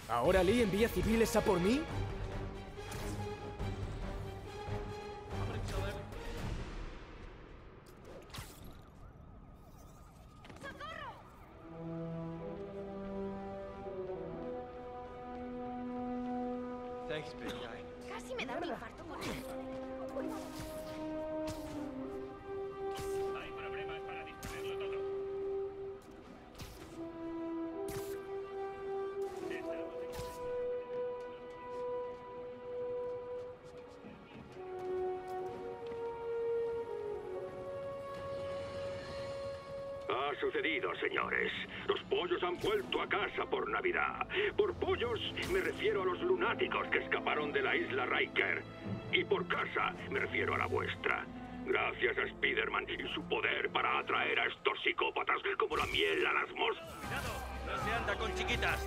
¿Ahora Lee envía civiles a por mí? Casi me da un infarto con él. Hay problemas para disponerlo todo. Ha sucedido, señores. Los pollos han vuelto a casa por Navidad. Por pollos me refiero a los lunáticos que escaparon de la isla Riker. Y por casa me refiero a la vuestra. Gracias a Spider-Man y su poder para atraer a estos psicópatas como la miel a las moscas. ¡Cuidado! ¡No se anda con chiquitas!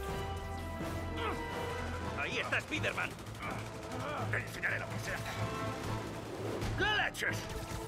¡Ahí está Spider-Man! Te enseñaré lo que se hace. ¡Qué leches!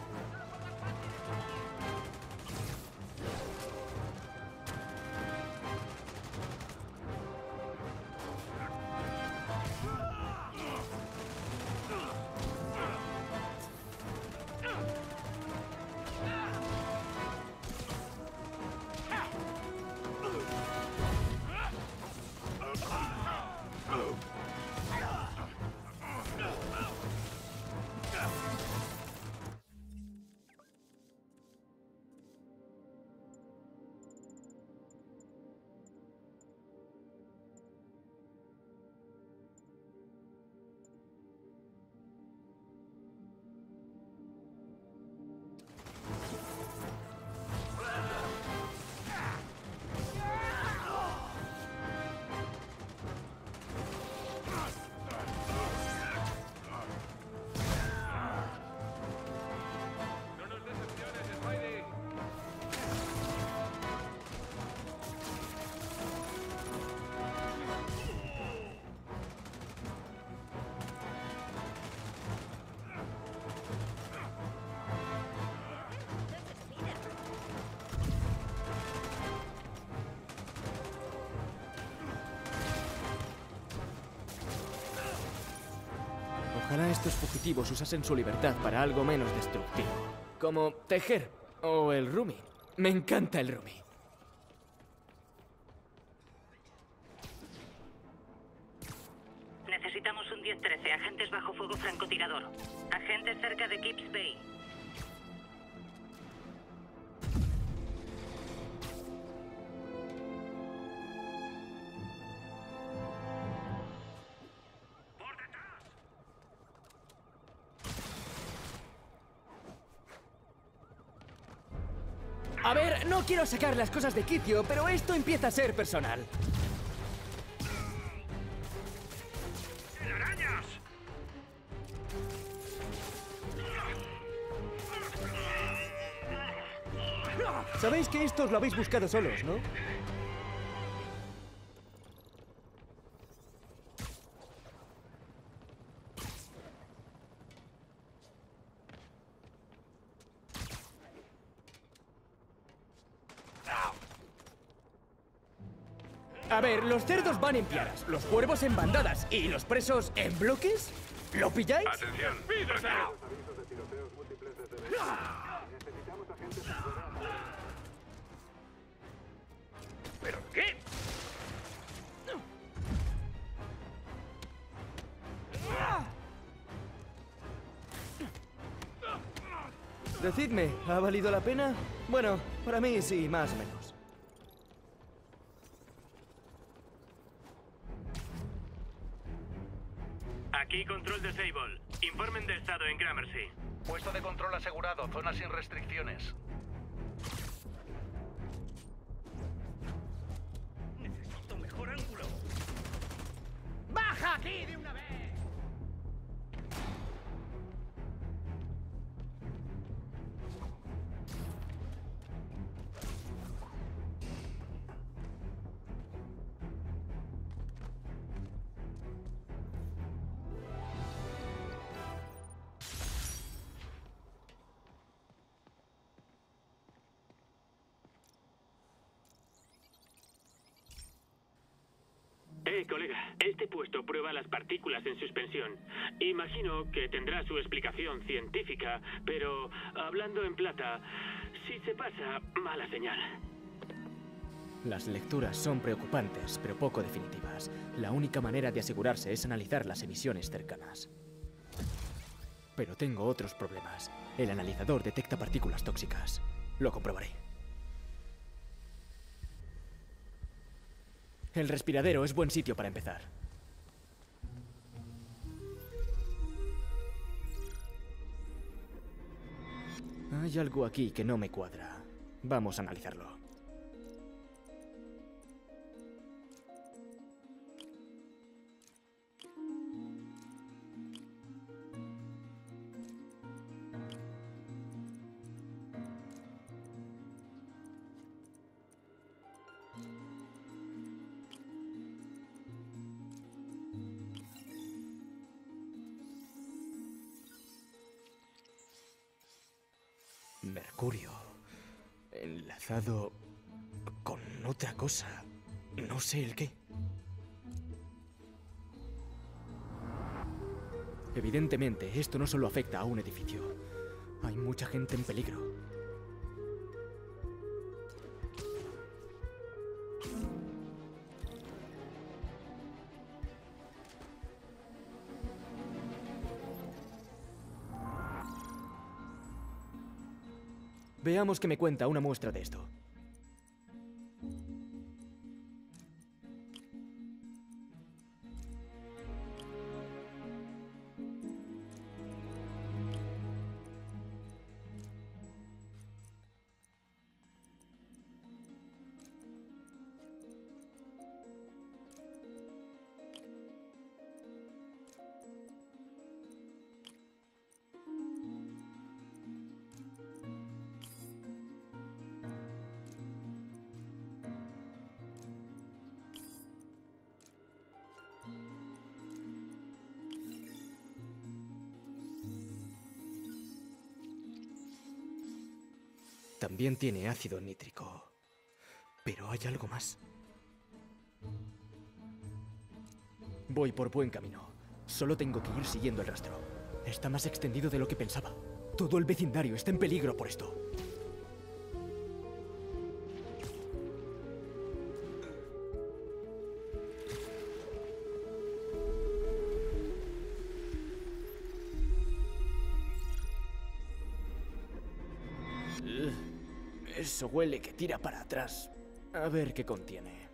Ojalá estos fugitivos usasen su libertad para algo menos destructivo. Como tejer o el roomie. Me encanta el roomie. Necesitamos un 10-13, agentes bajo fuego francotirador. Agentes cerca de Gibbs Bay. A ver, no quiero sacar las cosas de quicio, pero esto empieza a ser personal. ¡Arañas! Sabéis que estos lo habéis buscado solos, ¿no? A ver, los cerdos van en piaras, los cuervos en bandadas y los presos en bloques. ¿Lo pilláis? ¡Atención! ¿Pero qué? Decidme, ¿ha valido la pena? Bueno, para mí sí, más o menos. Aquí control de Sable. Informen de estado en Gramercy. Puesto de control asegurado, zona sin restricciones. Necesito mejor ángulo. ¡Baja aquí de una vez! colega, este puesto prueba las partículas en suspensión. Imagino que tendrá su explicación científica, pero hablando en plata, si se pasa, mala señal. Las lecturas son preocupantes, pero poco definitivas. La única manera de asegurarse es analizar las emisiones cercanas. Pero tengo otros problemas. El analizador detecta partículas tóxicas. Lo comprobaré. El respiradero es buen sitio para empezar. Hay algo aquí que no me cuadra. Vamos a analizarlo. Mercurio. Enlazado con otra cosa. No sé el qué. Evidentemente, esto no solo afecta a un edificio. Hay mucha gente en peligro. Veamos qué me cuenta una muestra de esto. También tiene ácido nítrico. Pero hay algo más. Voy por buen camino. Solo tengo que ir siguiendo el rastro. Está más extendido de lo que pensaba. Todo el vecindario está en peligro por esto. Eso huele que tira para atrás. A ver qué contiene.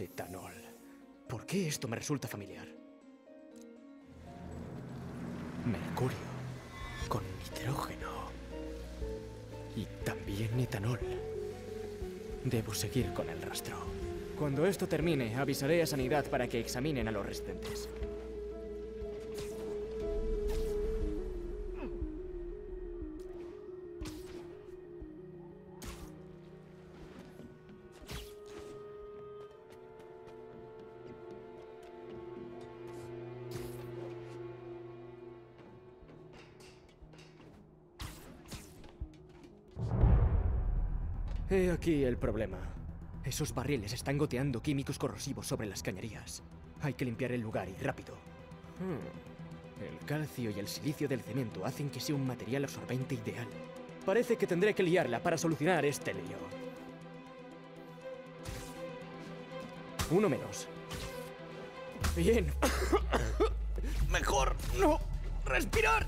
Etanol. ¿Por qué esto me resulta familiar? Mercurio. Con nitrógeno. Y también etanol. Debo seguir con el rastro. Cuando esto termine, avisaré a Sanidad para que examinen a los residentes. He aquí el problema. Esos barriles están goteando químicos corrosivos sobre las cañerías. Hay que limpiar el lugar y rápido. El calcio y el silicio del cemento hacen que sea un material absorbente ideal. Parece que tendré que liarla para solucionar este lío. Uno menos. Bien. Mejor no respirar.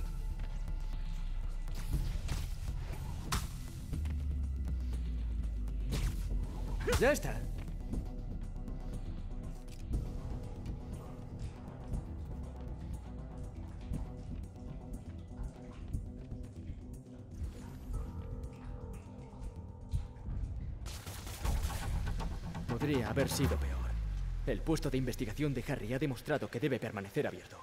Ya está. Podría haber sido peor. El puesto de investigación de Harry ha demostrado que debe permanecer abierto.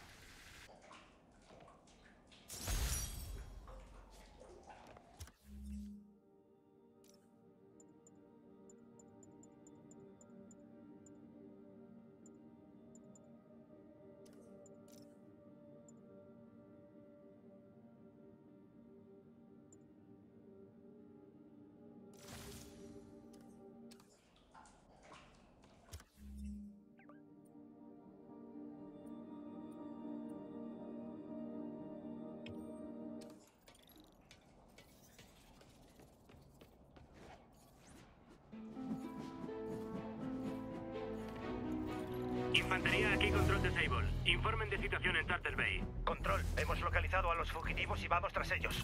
Infantería, aquí control de Sable. Informen de situación en Turtle Bay. Control, hemos localizado a los fugitivos y vamos tras ellos.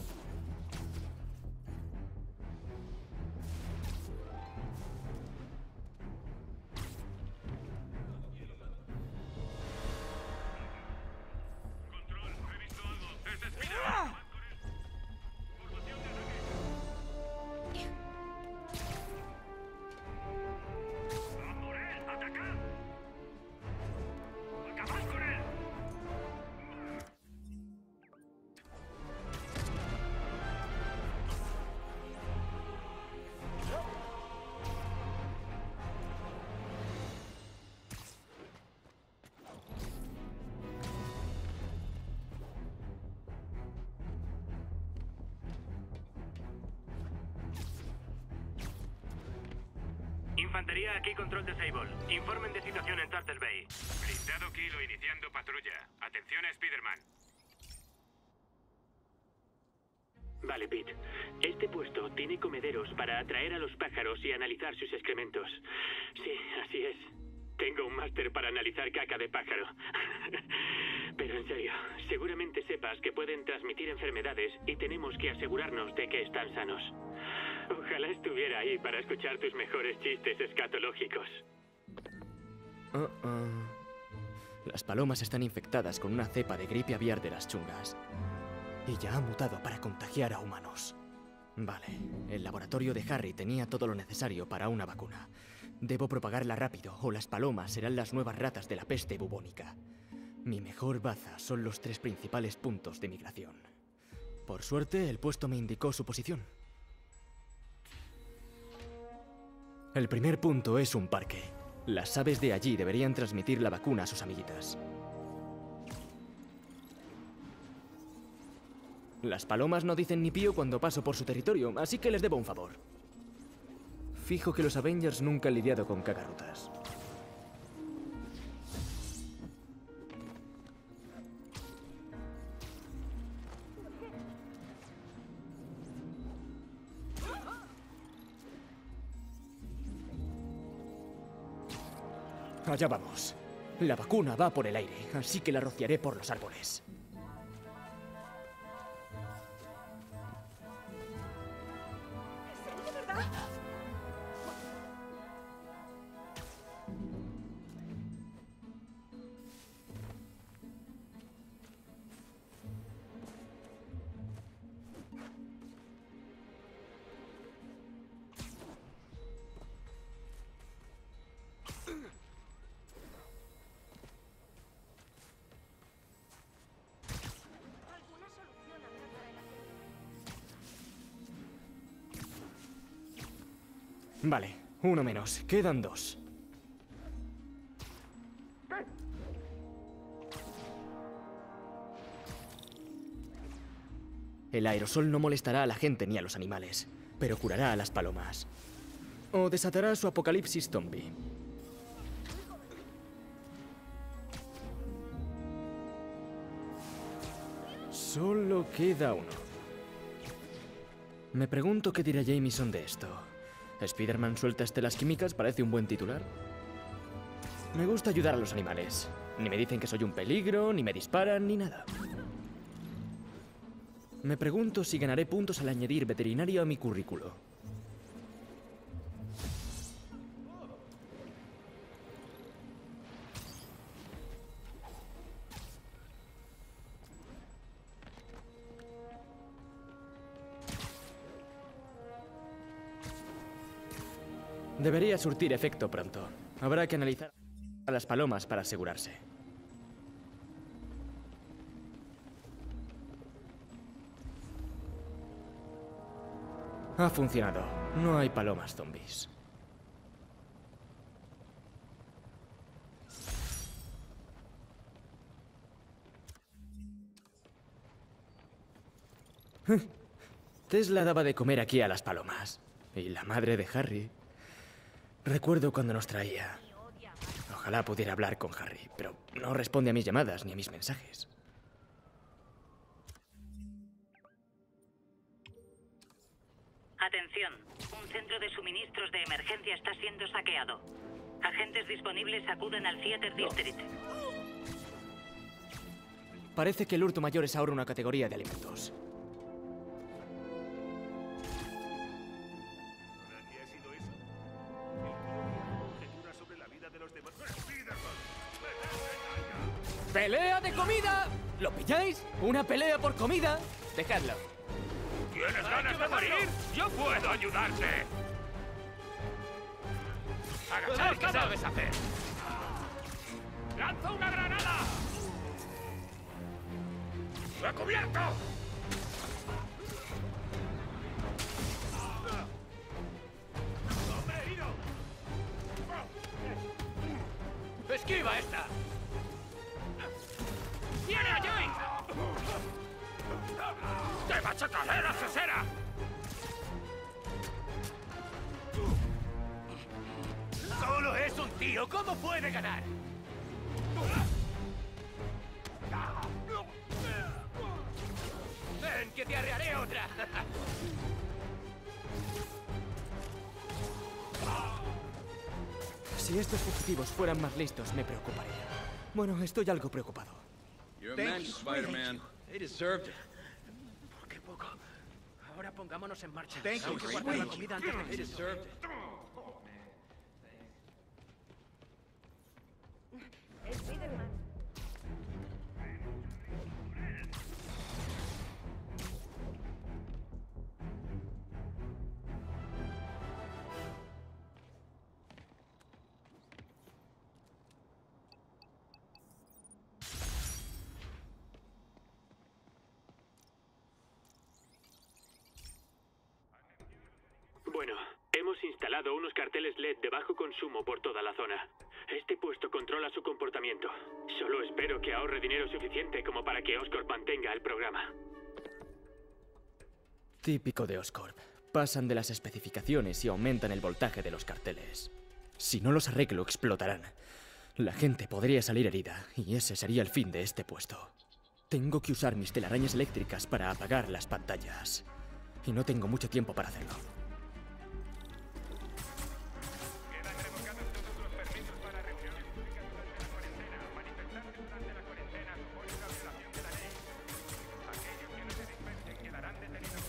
Control, he visto algo. ¡Es Spider-Man! ¡A por él! ¡Atacad! ¡Acabad con él! Infantería, aquí control de Sable. Informen de situación en Turtle Bay. Blindado Kilo iniciando patrulla. Atención a Spider-Man. Vale, Pete. Este puesto tiene comederos para atraer a los pájaros y analizar sus excrementos. Sí, así es. Tengo un máster para analizar caca de pájaro. Pero en serio, seguramente sepas que pueden transmitir enfermedades y tenemos que asegurarnos de que están sanos. Ojalá estuviera ahí para escuchar tus mejores chistes escatológicos. Las palomas están infectadas con una cepa de gripe aviar de las chungas. Y ya ha mutado para contagiar a humanos. Vale, el laboratorio de Harry tenía todo lo necesario para una vacuna. Debo propagarla rápido o las palomas serán las nuevas ratas de la peste bubónica. Mi mejor baza son los 3 principales puntos de migración. Por suerte, el puesto me indicó su posición. El primer punto es un parque. Las aves de allí deberían transmitir la vacuna a sus amiguitas. Las palomas no dicen ni pío cuando paso por su territorio, así que les debo un favor. Fijo que los Avengers nunca han lidiado con cagarrutas. Allá vamos. La vacuna va por el aire, así que la rociaré por los árboles. Vale, uno menos. Quedan 2. El aerosol no molestará a la gente ni a los animales, pero curará a las palomas. O desatará su apocalipsis zombie. Solo queda uno. Me pregunto qué dirá Jameson de esto. ¿Spider-Man suelta estelas químicas? Parece un buen titular. Me gusta ayudar a los animales. Ni me dicen que soy un peligro, ni me disparan, ni nada. Me pregunto si ganaré puntos al añadir veterinario a mi currículo. Debería surtir efecto pronto. Habrá que analizar a las palomas para asegurarse. Ha funcionado. No hay palomas zombies. Tesla daba de comer aquí a las palomas. Y la madre de Harry. Recuerdo cuando nos traía. Ojalá pudiera hablar con Harry, pero no responde a mis llamadas ni a mis mensajes. Atención, un centro de suministros de emergencia está siendo saqueado. Agentes disponibles acuden al Theater District. Parece que el hurto mayor es ahora una categoría de alimentos. ¡Pelea de comida! ¿Lo pilláis? ¿Una pelea por comida? Dejadlo. ¿Tienes ganas de morir? ¡Yo puedo ayudarte! ¡Agachar! ¿Qué sabes hacer? ¡Lanza una granada! ¡Lo he cubierto! ¡Hombre herido! ¡Esquiva esta! ¡Viene a Joy! ¡Te machacaré la cesera! ¡Solo es un tío! ¿Cómo puede ganar? ¡Ven, que te arrearé otra! Si estos fugitivos fueran más listos, me preocuparía. Bueno, estoy algo preocupado. You're a man, Spider-Man. They deserved it. ¿Por qué poco? Ahora pongámonos en marcha. Thank you. Hay que guardar la comida antes de They deserved it. Bueno, hemos instalado unos carteles LED de bajo consumo por toda la zona. Este puesto controla su comportamiento. Solo espero que ahorre dinero suficiente como para que Oscorp mantenga el programa. Típico de Oscorp. Pasan de las especificaciones y aumentan el voltaje de los carteles. Si no los arreglo, explotarán. La gente podría salir herida, y ese sería el fin de este puesto. Tengo que usar mis telarañas eléctricas para apagar las pantallas. Y no tengo mucho tiempo para hacerlo. Quedan revocados todos los permisos para reuniones públicas durante la cuarentena. Manifestarse durante la cuarentena supone una violación de la ley. Aquellos que no se dispensen quedarán detenidos.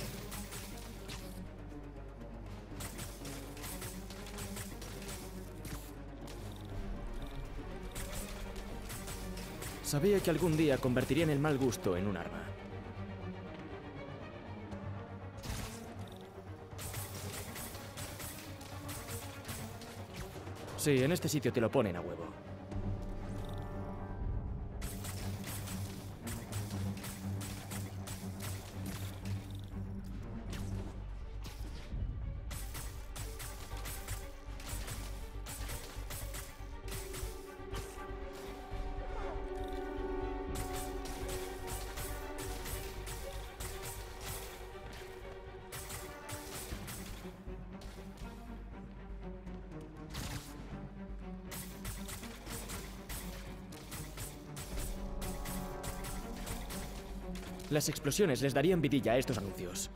Sabía que algún día convertirían el mal gusto en un arma. Sí, en este sitio te lo ponen a huevo. Las explosiones les darían vidilla a estos anuncios.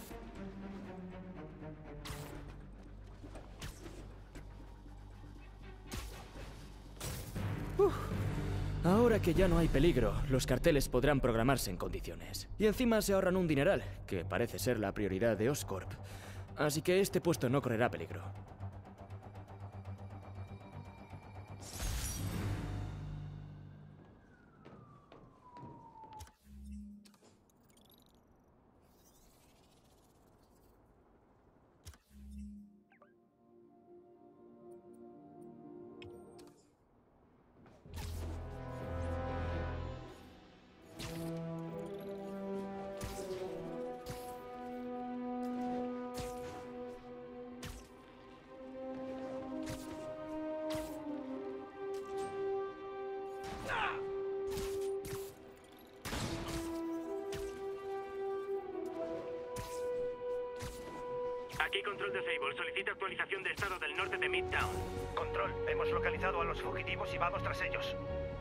Ahora que ya no hay peligro, los carteles podrán programarse en condiciones. Y encima se ahorran un dineral, que parece ser la prioridad de Oscorp. Así que este puesto no correrá peligro. Aquí control de Sable. Solicita actualización de estado del norte de Midtown. Control, hemos localizado a los fugitivos y vamos tras ellos.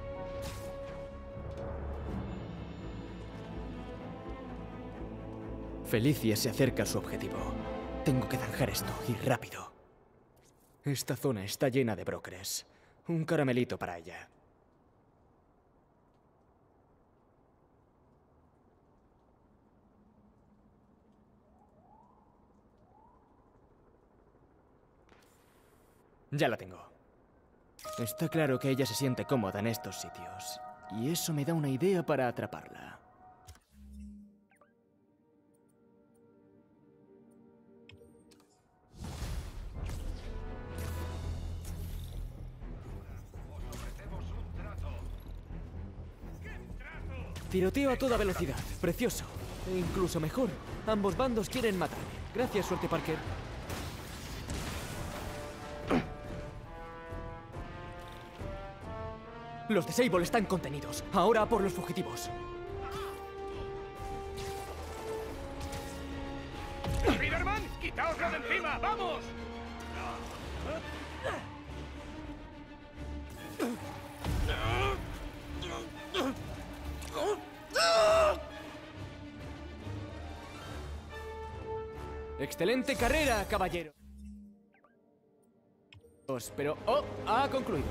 Felicia se acerca a su objetivo. Tengo que zanjar esto, y rápido. Esta zona está llena de brokers. Un caramelito para ella. Ya la tengo. Está claro que ella se siente cómoda en estos sitios. Y eso me da una idea para atraparla. Tiroteo a toda velocidad. Precioso. E incluso mejor. Ambos bandos quieren matarme. Gracias, suerte Parker. Los de Sable están contenidos. Ahora a por los fugitivos. ¡Spiderman! ¡Quitaoslo de encima! ¡Vamos! ¡Excelente carrera, caballero! Pero... ¡oh! Ha concluido.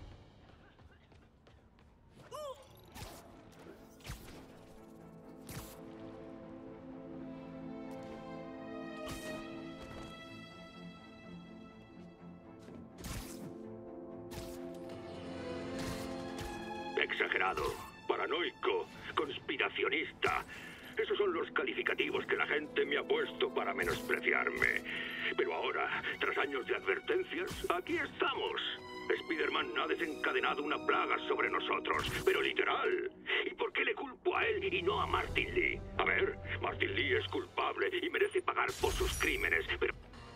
Exagerado, paranoico, conspiracionista. Esos son los calificativos que la gente me ha puesto para menospreciarme. Pero ahora, tras años de advertencias, aquí estamos. Spider-Man ha desencadenado una plaga sobre nosotros, pero literal. ¿Y por qué le culpo a él y no a Martin Lee? A ver, Martin Lee es culpable y merece pagar por sus crímenes, pero...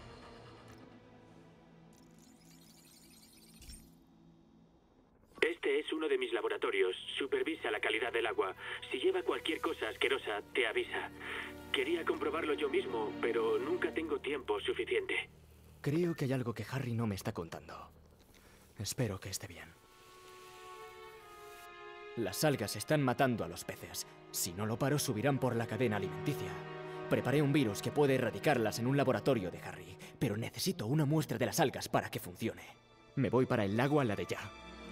Este es uno de mis laboratorios. Supervisa la calidad del agua. Si lleva cualquier cosa asquerosa, te avisa. Quería comprobarlo yo mismo, pero nunca tengo tiempo suficiente. Creo que hay algo que Harry no me está contando. Espero que esté bien. Las algas están matando a los peces. Si no lo paro, subirán por la cadena alimenticia. Preparé un virus que puede erradicarlas en un laboratorio de Harry, pero necesito una muestra de las algas para que funcione. Me voy para el lago a la de ya.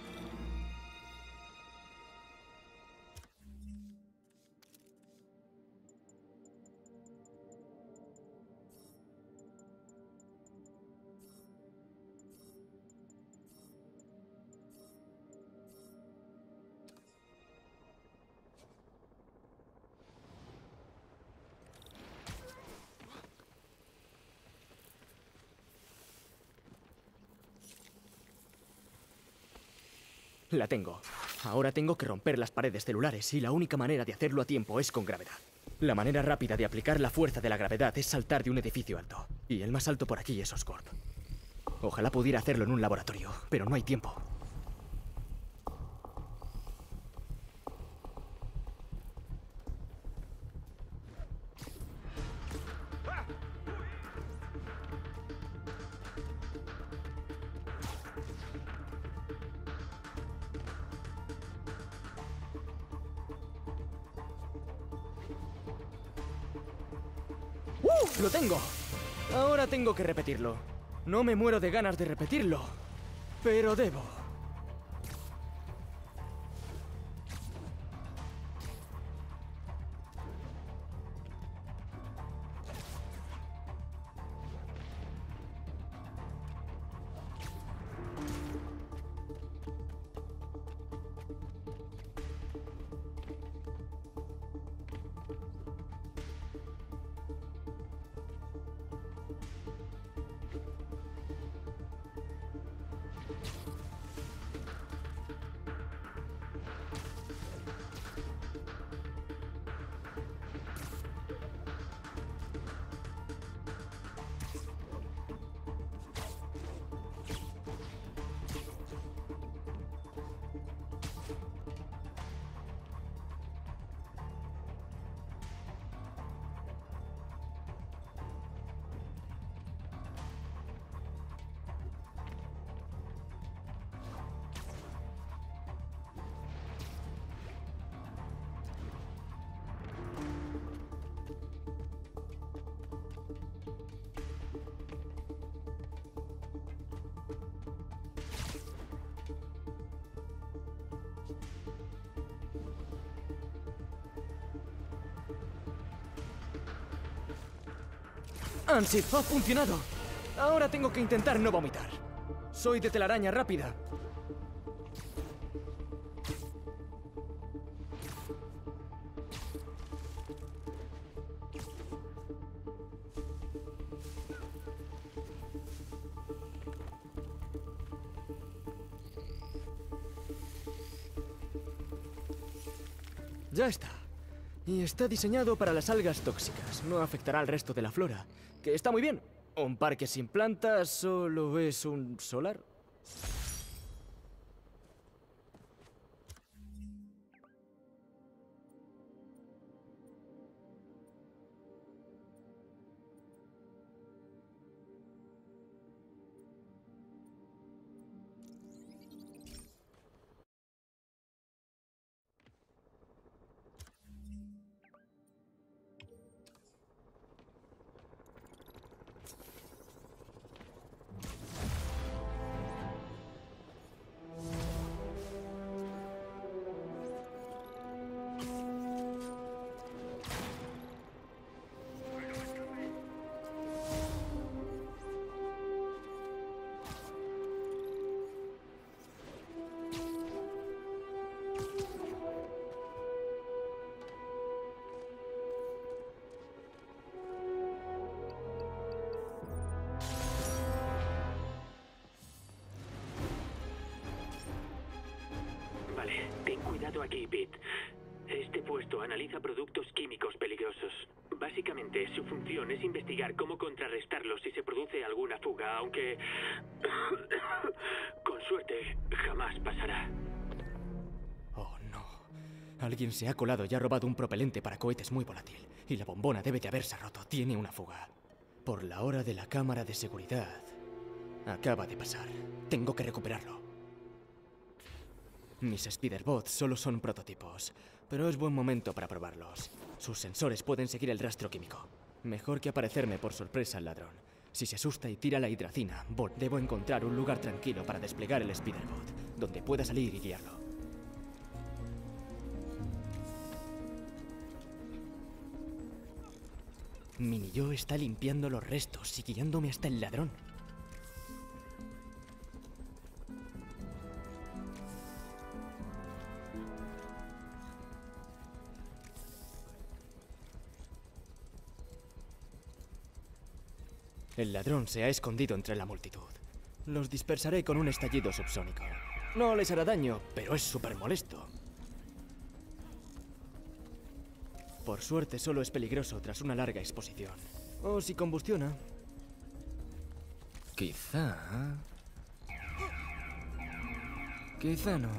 La tengo. Ahora tengo que romper las paredes celulares y la única manera de hacerlo a tiempo es con gravedad. La manera rápida de aplicar la fuerza de la gravedad es saltar de un edificio alto. Y el más alto por aquí es Oscorp. Ojalá pudiera hacerlo en un laboratorio, pero no hay tiempo. ¡Lo tengo! Ahora tengo que repetirlo. No me muero de ganas de repetirlo, pero debo. Ansip, ha funcionado. Ahora tengo que intentar no vomitar. Soy de telaraña rápida. Ya está. Y está diseñado para las algas tóxicas. No afectará al resto de la flora. Que está muy bien. Un parque sin plantas solo es un solar. Vale, ten cuidado aquí, Pete. Este puesto analiza productos químicos peligrosos. Básicamente, su función es investigar cómo contrarrestarlos si se produce alguna fuga, aunque... con suerte, jamás pasará. Oh, no. Alguien se ha colado y ha robado un propelente para cohetes muy volátil. Y la bombona debe de haberse roto. Tiene una fuga. Por la hora de la cámara de seguridad. Acaba de pasar. Tengo que recuperarlo. Mis Spiderbots solo son prototipos, pero es buen momento para probarlos. Sus sensores pueden seguir el rastro químico. Mejor que aparecerme por sorpresa al ladrón. Si se asusta y tira la hidracina, debo encontrar un lugar tranquilo para desplegar el Spiderbot, donde pueda salir y guiarlo. Mini-Yo está limpiando los restos y guiándome hasta el ladrón. El ladrón se ha escondido entre la multitud. Los dispersaré con un estallido subsónico. No les hará daño, pero es súper molesto. Por suerte solo es peligroso tras una larga exposición. O si combustiona. Quizá... Quizá no.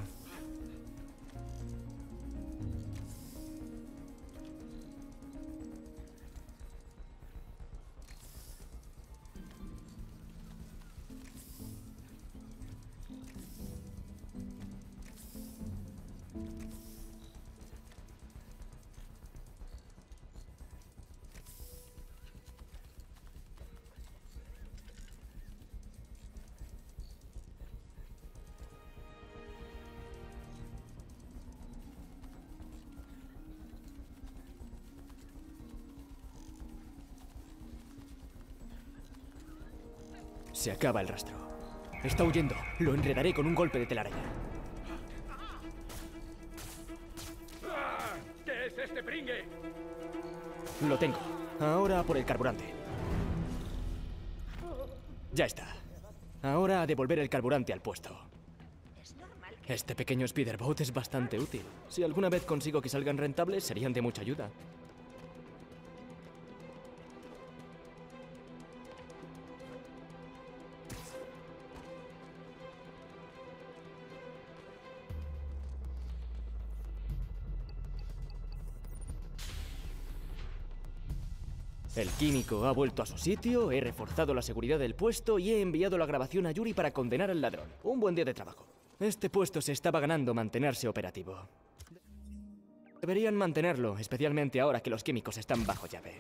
Se acaba el rastro. Está huyendo. Lo enredaré con un golpe de telaraña. ¿Qué es este pringue? Lo tengo. Ahora por el carburante. Ya está. Ahora a devolver el carburante al puesto. Este pequeño speederboat es bastante útil. Si alguna vez consigo que salgan rentables, serían de mucha ayuda. El químico ha vuelto a su sitio, he reforzado la seguridad del puesto y he enviado la grabación a Yuri para condenar al ladrón. Un buen día de trabajo. Este puesto se estaba ganando mantenerse operativo. Deberían mantenerlo, especialmente ahora que los químicos están bajo llave.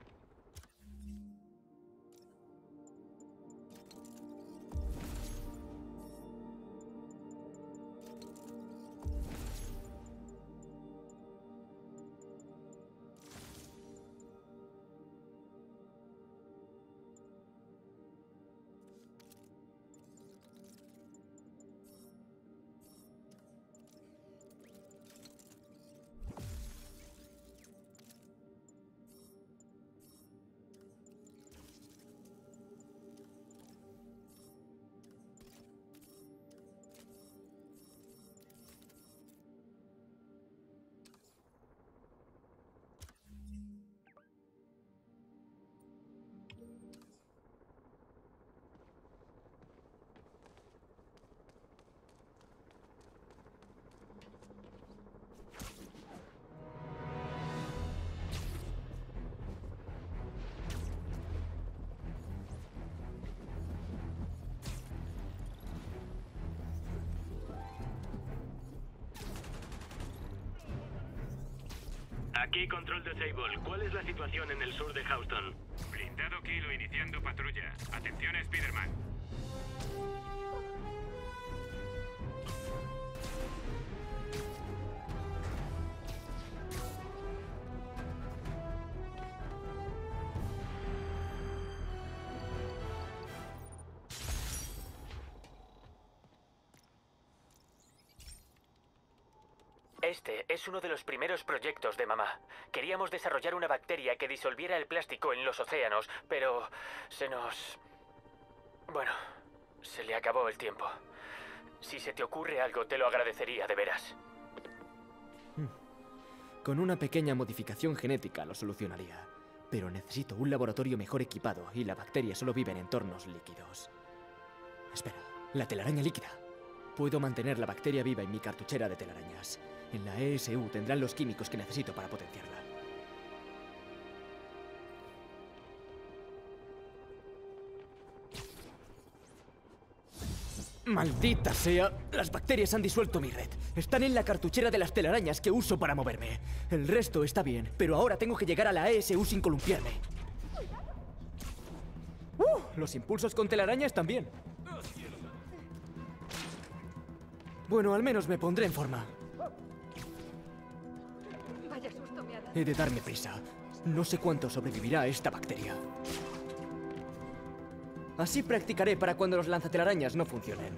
Aquí, control de Sable. ¿Cuál es la situación en el sur de Houston? Blindado Kilo iniciando patrulla. Atención, Spider-Man. Este es uno de los primeros proyectos de mamá. Queríamos desarrollar una bacteria que disolviera el plástico en los océanos, pero Bueno, se le acabó el tiempo. Si se te ocurre algo, te lo agradecería, de veras. Con una pequeña modificación genética lo solucionaría. Pero necesito un laboratorio mejor equipado y la bacteria solo vive en entornos líquidos. Espera, la telaraña líquida. Puedo mantener la bacteria viva en mi cartuchera de telarañas. En la ESU tendrán los químicos que necesito para potenciarla. ¡Maldita sea! Las bacterias han disuelto mi red. Están en la cartuchera de las telarañas que uso para moverme. El resto está bien, pero ahora tengo que llegar a la ESU sin columpiarme. Los impulsos con telarañas también. Bueno, al menos me pondré en forma. Vaya susto me ha dado. He de darme prisa. No sé cuánto sobrevivirá a esta bacteria. Así practicaré para cuando los lanzatelarañas no funcionen.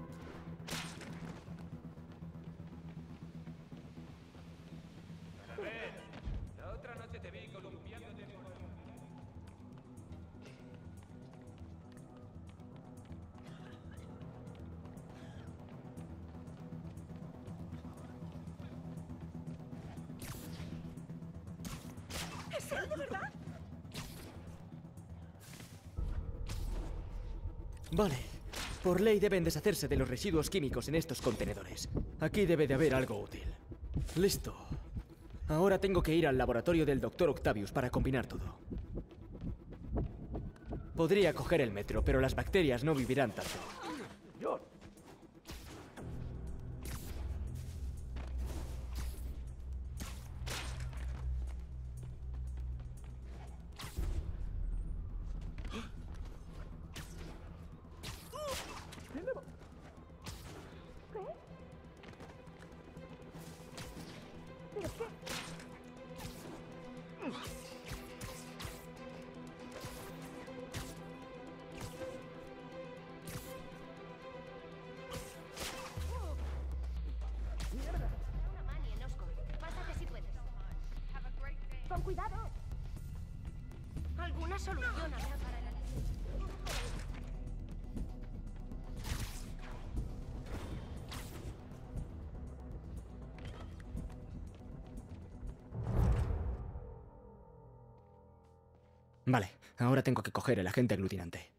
La otra noche te vi columpiándote por... ¿Es serio, de verdad? Vale. Por ley deben deshacerse de los residuos químicos en estos contenedores. Aquí debe de haber algo útil. Listo. Ahora tengo que ir al laboratorio del Dr. Octavius para combinar todo. Podría coger el metro, pero las bacterias no vivirán tanto. con cuidado. ¿Alguna solución habrá para el Vale, ahora tengo que coger el agente aglutinante.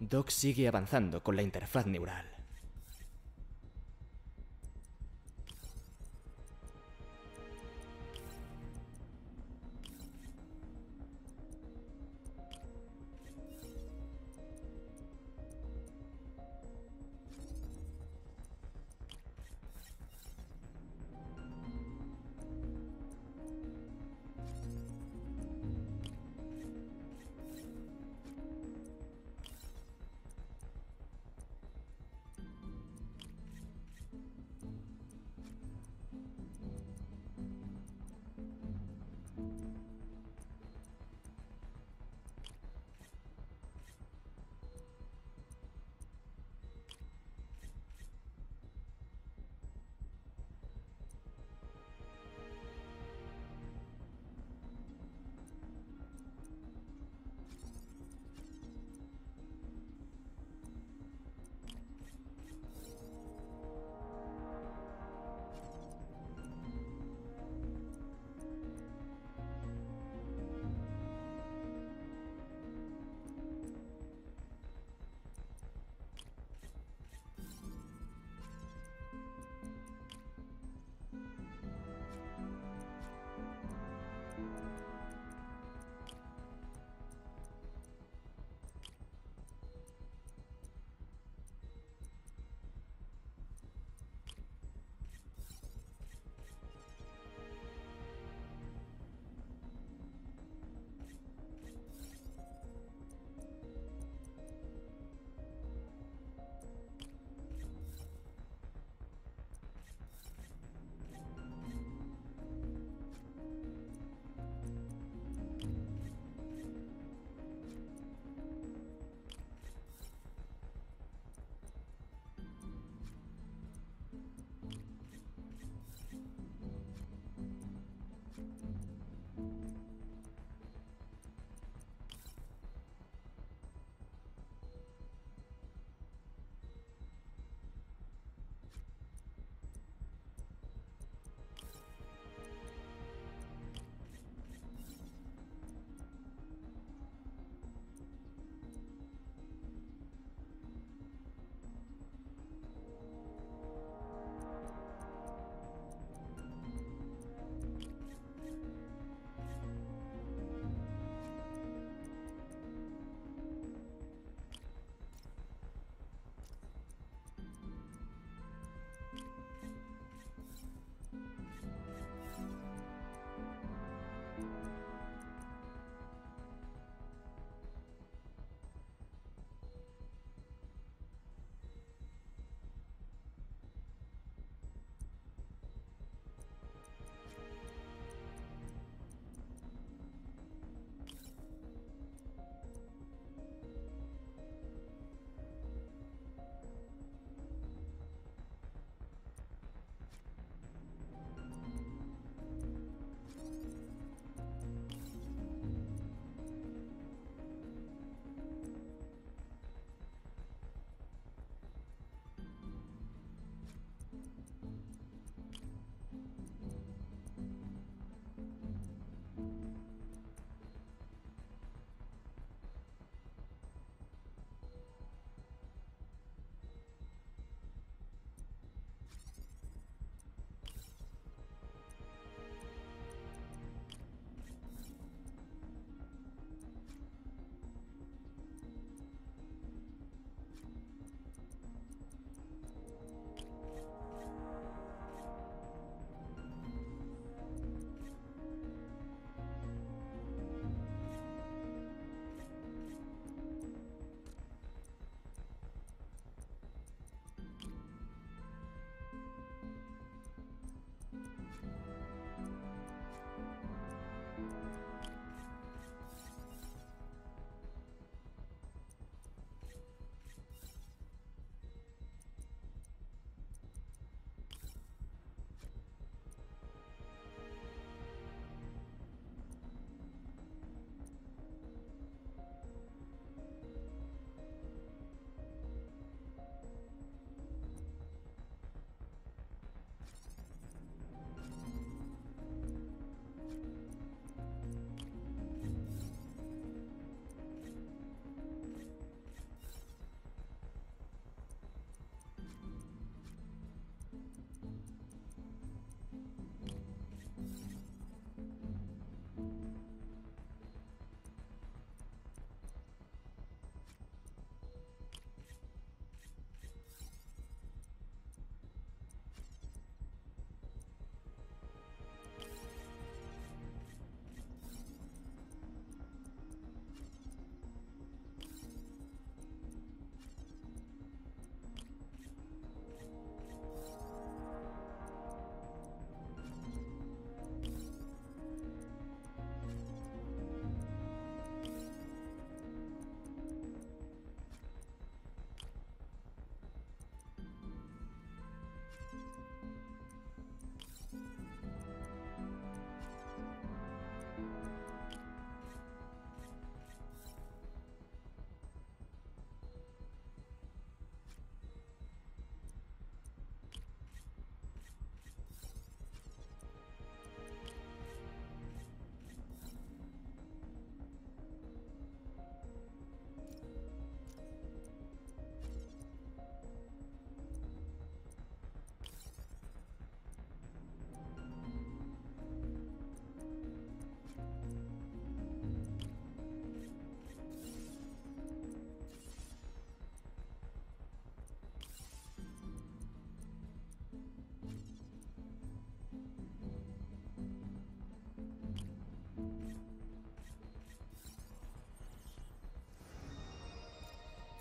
Doc sigue avanzando con la interfaz neural.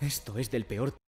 Esto es del peor